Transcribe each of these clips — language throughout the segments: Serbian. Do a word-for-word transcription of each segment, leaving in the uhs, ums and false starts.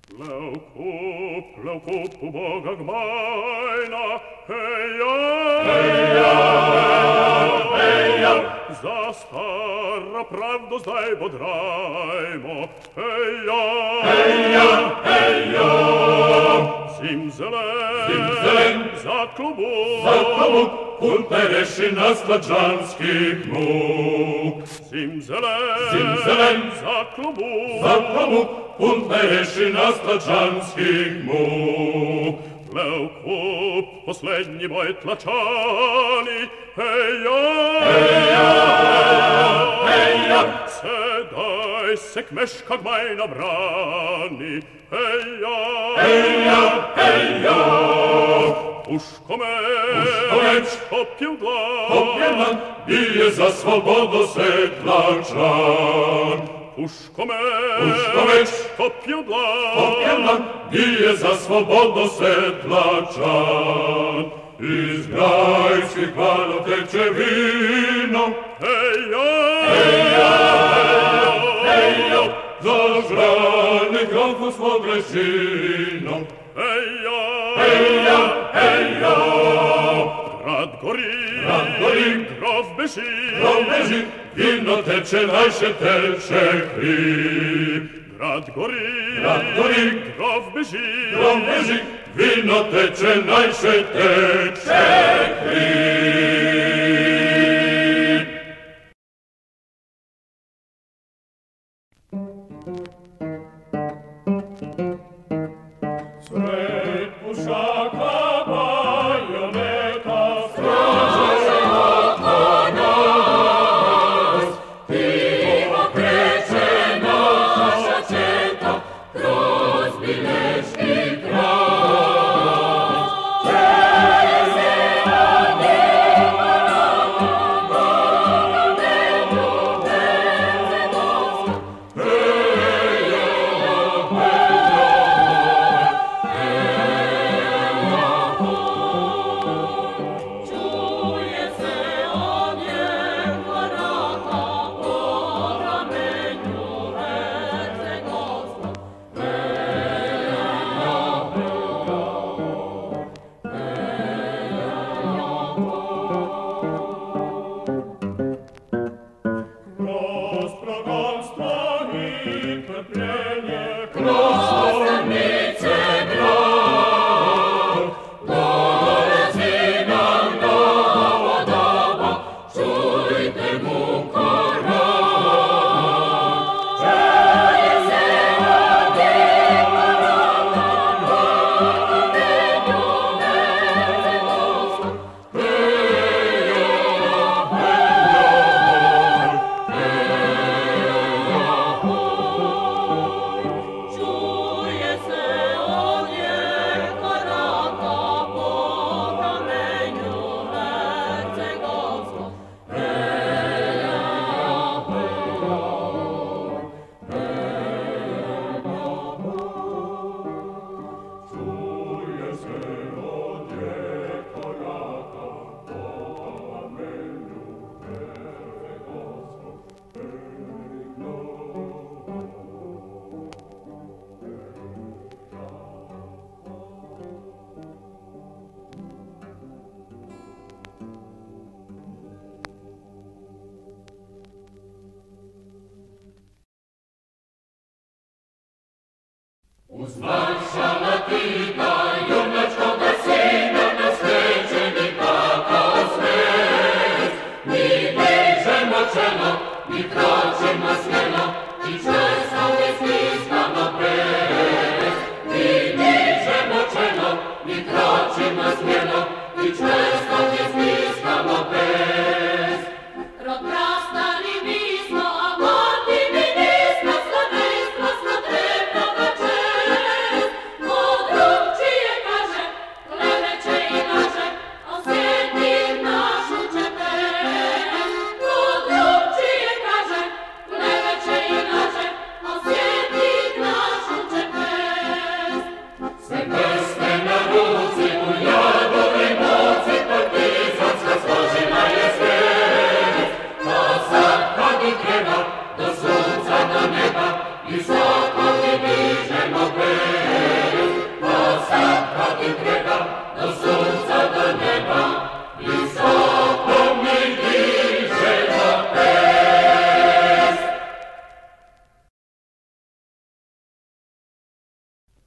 Leucup, leucup, убога гмайна, Эй-я, эй-я, эй-я, за староправду здай бодраймо, Эй-я, эй-я, эй-я, Зим-зелен, Зим-зелен, за клубок, за клубок, Кунтереши на складжанских мук. Зим-зелен, Зим-зелен, за клубок, за клубок, Кунтереши на складжанских мук. Леукуп, последний бой тлачани, Эй-я, эй-я, эй-я, седай секмеш, как майна брани, Эй-я, эй-я, эй-я, Пушко меч, поп'єв длан, б'є за свободу седлачан. Пушко меч, поп'єв длан, б'є за свободу седлачан. Із грайських валов тече віно, Ей-я, ей-я, ей-я, зажраний графу свобрещином, Ей-я, ей-я, ей-я, град горить, град горить, кров бежить, кров бежить, віно тече, найше тече хліб. Град горить, град горить, кров бежить, кров бежить, віно тече, найше тече хліб.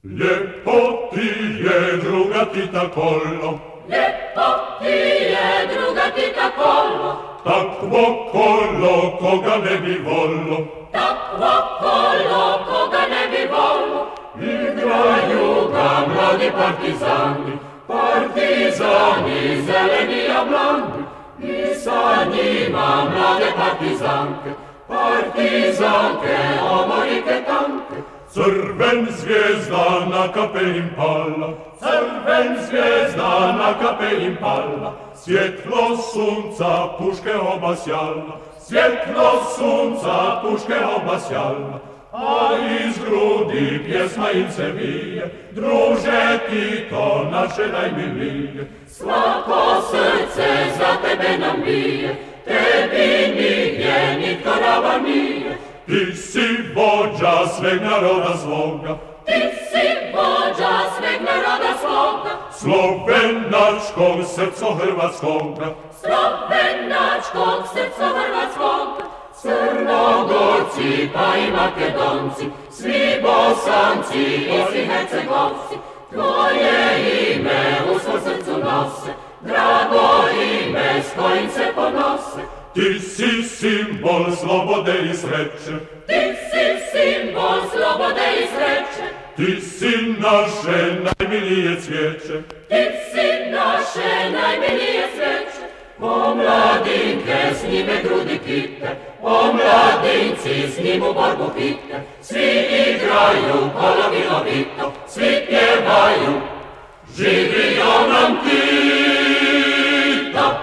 Lijepo ti je, druga ti takolo, lijepo ti je, druga ti takolo, takvo kolo, koga ne bi vollo, takvo kolo, koga ne bi vollo. Igraju ga mladi partizani, partizani zeleni jablani, i sa njima mlade partizanke, partizanke, omorike tanke. Crven zvijezda na kape im pala, crven zvijezda na kape im pala, svjetlo sunca puške obasjala, svjetlo sunca puške obasjala, a iz grudi pjesma im se vije, druže ti to naše najmilije. Svako srce za tebe nam bije, tebi nigdje nitko ravan nije. Ti si vođa sveg naroda svoga, ti si vođa sveg naroda svoga, slovenačkog srco hrvatskoga, slovenačkog srca hrvatskoga. Crnogorci pa i Makedonci, svi Bosanci i svi Hercegovci, tvoje ime u svom srcu nose, drago ime s kojim se ponose. Ti si simbol slobode i sreće, ti si simbol slobode i sreće, ti si naše najmilije cvijeće, ti si naše najmilije cvijeće. Omladinke s njime grudi kite, omladinci s njim u borbu pite, svi igraju kolo milovito, svi pjevaju, živio nam Tito.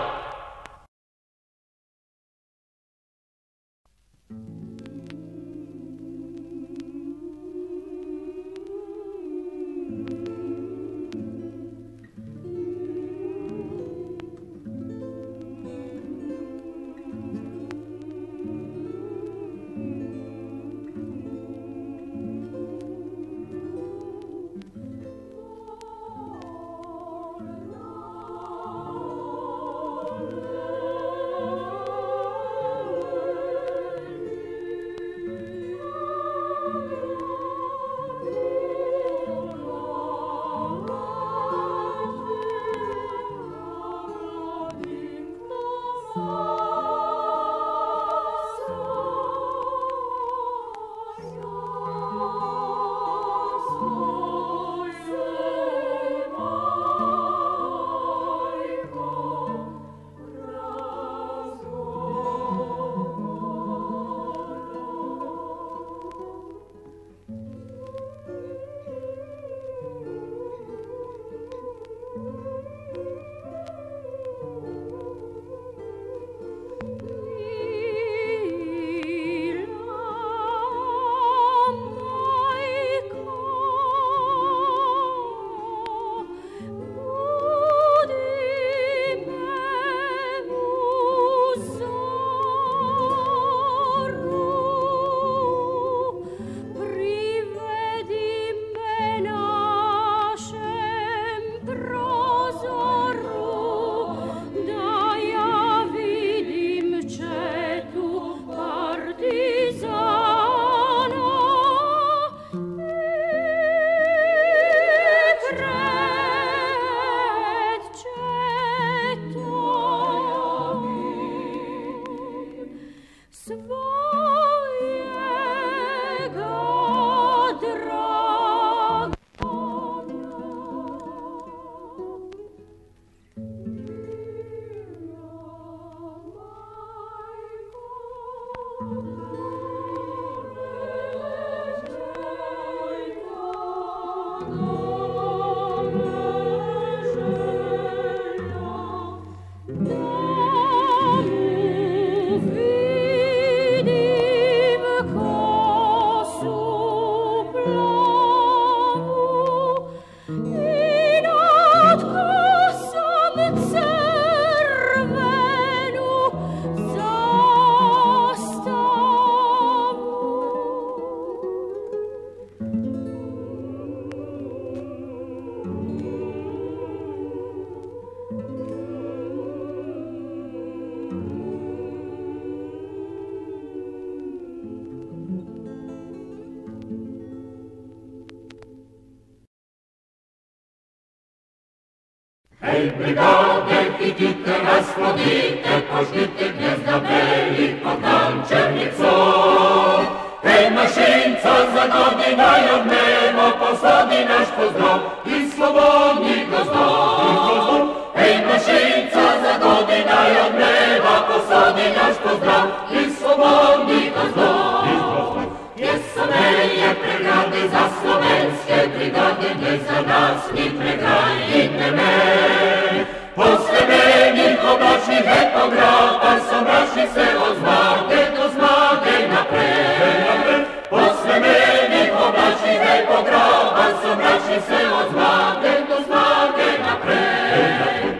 Hej, brigade, idite, rasplodite, požnite gnezda belih pod gančevnicom. Hej, mašinca, za godina i od neba posladi naš pozdrav i slobodni gozdov. Hej, mašinca, za godina i od neba posladi naš pozdrav i slobodni gozdov. Jesame pregrade za slovenske brigade, ne za nas ni pregrajite me. Posle menih oblačnih etnografa so mračni se od zmage do zmage napred. Posle menih oblačnih etnografa so mračni se od zmage do zmage napred.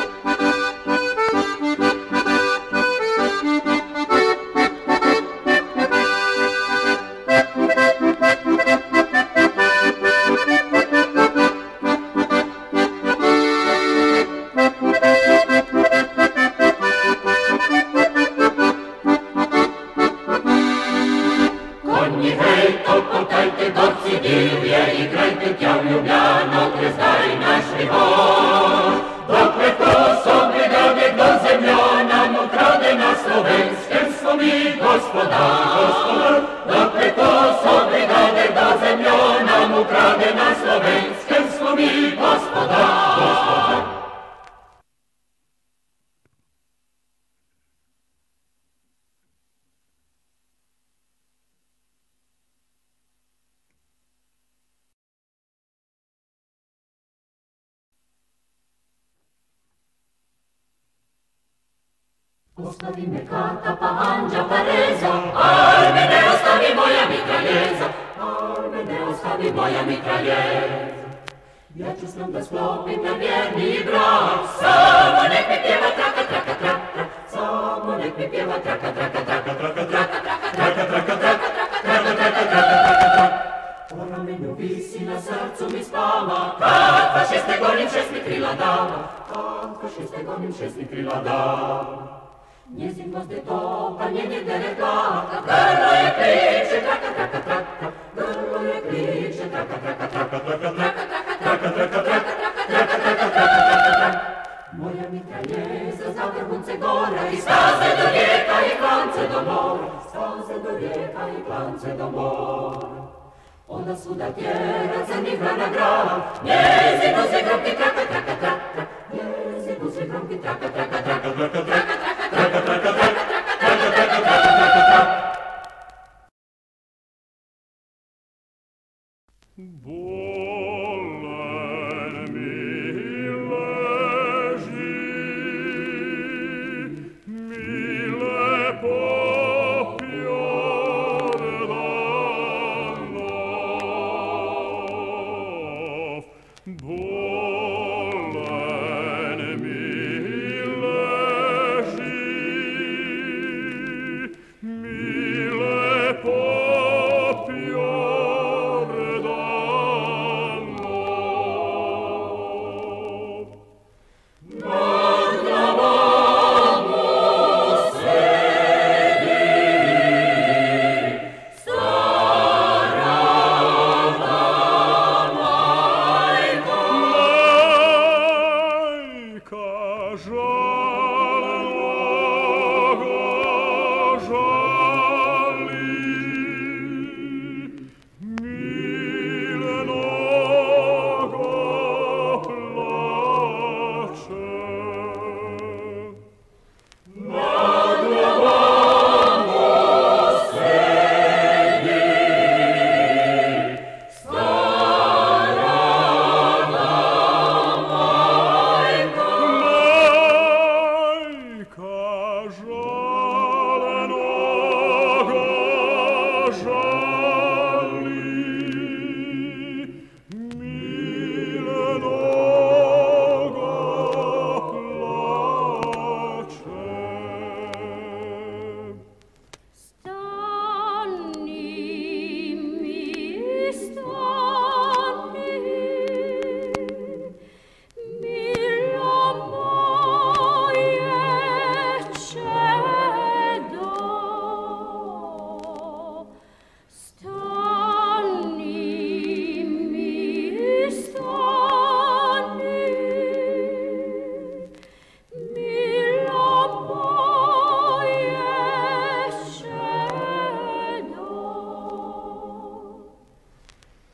Ostavi me canta pa mangia pareza, arme ne ostavi moja mitraljeza, arme ne ostavi moja mitraljeza. Ja ću s njom da sklopim na vjerni brak, samo nek mi pjeva traka, traka, traka, samo nek mi pjeva traka, traka, traka, traka, traka, traka, traka, traka, traka, traka, traka, traka, traka. Po ramenju visi, na srcu mi spava, kad fašiste gonim šest mi krila dava, kad fašiste gonim šest mi krila dava. Njezin glas detoka, njenje delegata, grlo je kliče, traka, traka, traka, grlo je kliče, traka, traka, traka, traka, traka, traka, traka, traka, traka, traka, traka, traka. Moja mitraljeza za vrhunce gora i staze do rijeka i klance do mora, staze do rijeka i klance do mora. Onda svuda tjera crni vrana grava, njezinu se grobki traka, traka, traka, njezinu se grobki traka, traka, traka, traka, traka, traka, traka, traka, traka, traka, traka, traka, traka, traka. Bolan mi leži, mi lepo Jordanov. Bolan mi leži, mi lepo Jordanov.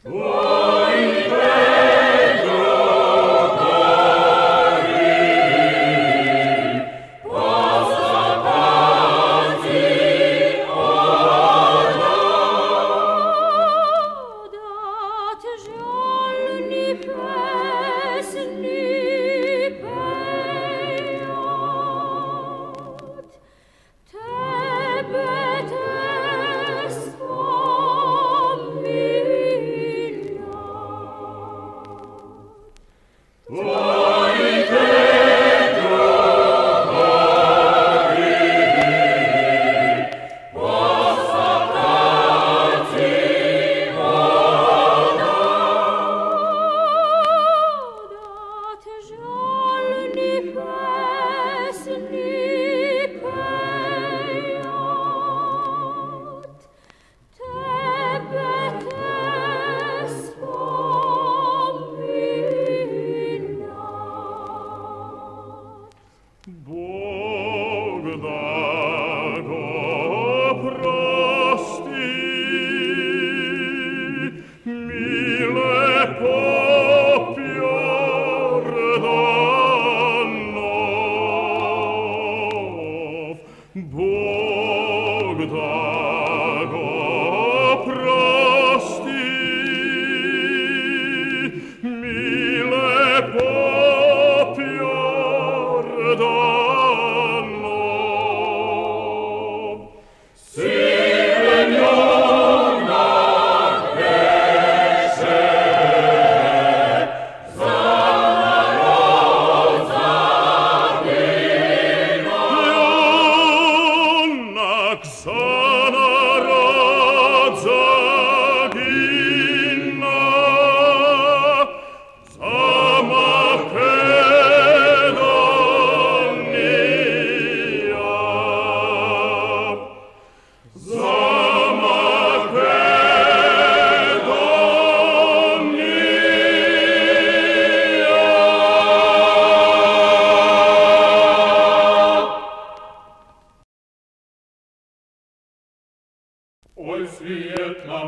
Ой, светла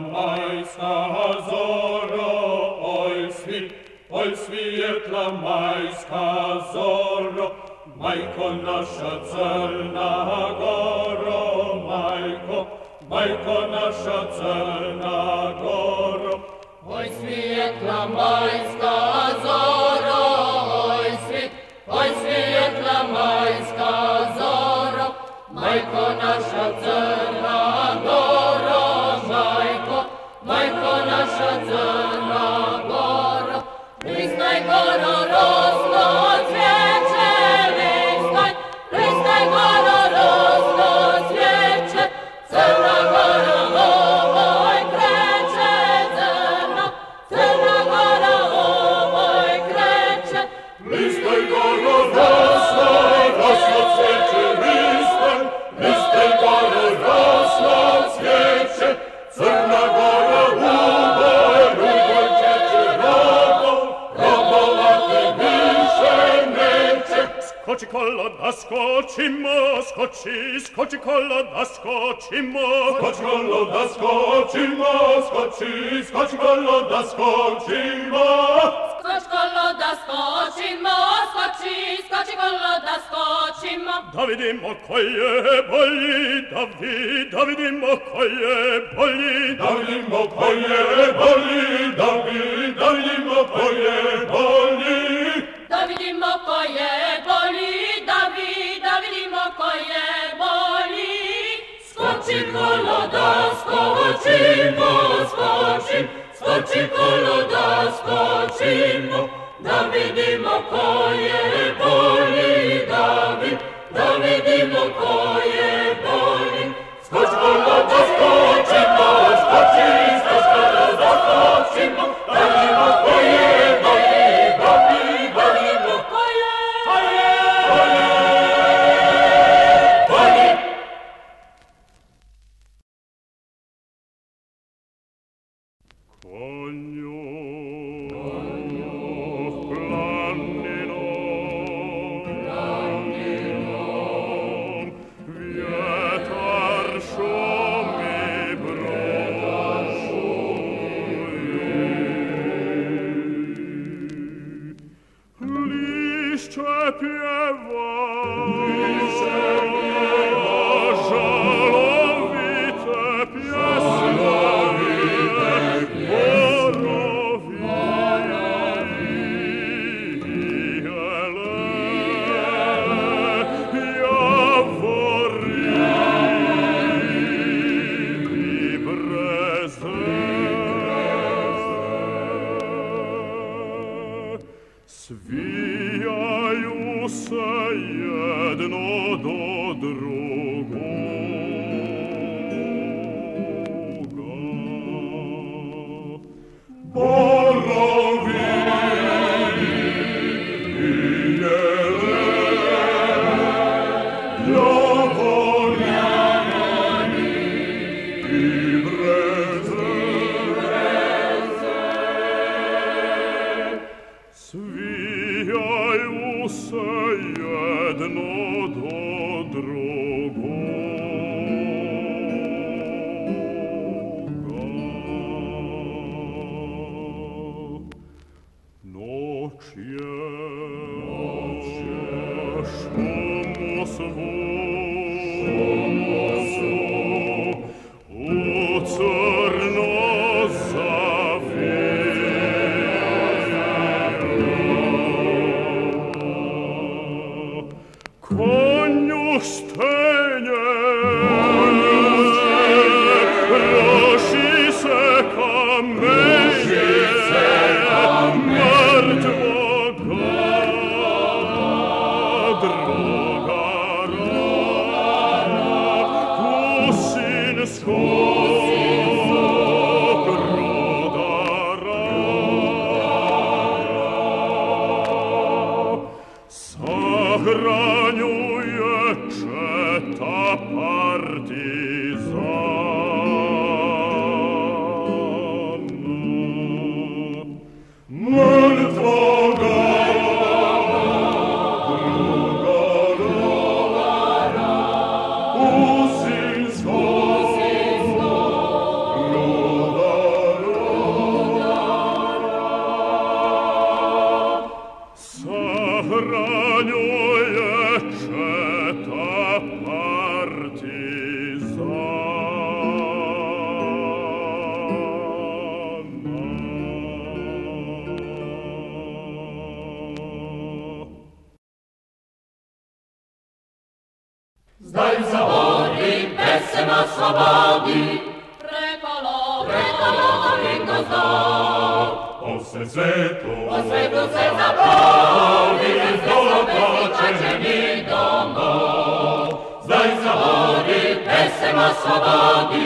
майская зоря, ой, свет, ой, светла майская зоря, майко наша цельна гора, майко, майко наша цельна гора. Ой, светла майская зоря, ой, свет, ой, светла майская зоря, майко наша цельна гора, майко, майко наша цельна гора. Листай гора росла цвече, листай, листай гора росла цвече, цельна гора ой крече, цельна, цельна гора ой крече. Листай гора росла, росла цвече, листай, листай гора росла цвече, цельна гора убой, убой чече, робо, робо лати більше нече. Скочи колода, скочимо, скочи, скочи колода, скочимо. Скочи колода, скочимо, скочи, скочи колода, скочимо. Skocz kolloda, skočimo, skoči, skoči kolloda, skočimo. Da vidimo ko je bolji, da vi, da vidimo ko je bolji. Da vidimo ko je bolji, da vi, da vidimo ko je bolji. Da vidimo ko je bolji, da vi, da vidimo ko je bolji. Skoči kolloda, skočimo, skoči, skoči kolloda, skočimo. Da vidimo ko je bolji, da vi, da vidimo ko je bolji. Skoči kolloda, skočimo, skoči, skoči kolloda, skočimo. Da vidimo ko je bolji, da vi, da vidimo ko je bolji. Konju, planino, planino, vietar szumi brod, piewa, żalowite piesne, Swijają se jedno do drugiego. Swijają se jedno do drugiego. Noc jest, szumu swój, u czarno Koniu stenie, prosi se kamienie, martwoga, droga rana, kusin skok, roda rana. Zachraňuje četa partizana. Mrtvoga, druga rana, Usinsko, roda rana. Zachraňuje četa partizana. Zdaj zavodi, pesema slobodi, prekolovi gozdov. Po vsem svetu, Po svetu se zapravi, zloplačeni domov. Zdaj zavodi, pesema slobodi,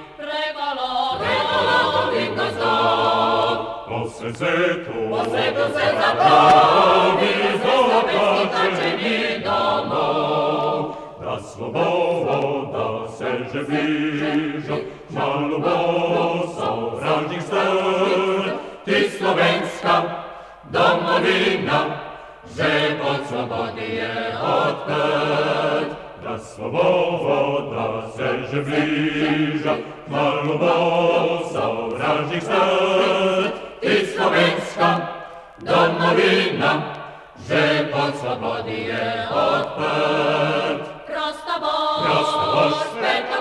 prekolovi gozdov. po vsem svetu, Po svetu se zapravi, zloplačeni domov. da sloboda se že bliža, malo bo sovražnih strd. Ti slovenska domovina, že od slobodi je odprt. Da sloboda se že bliža, malo bo sovražnih strd. Ti slovenska domovina, že od slobodi je odprt. Prosto boš, Prosto boš, pekla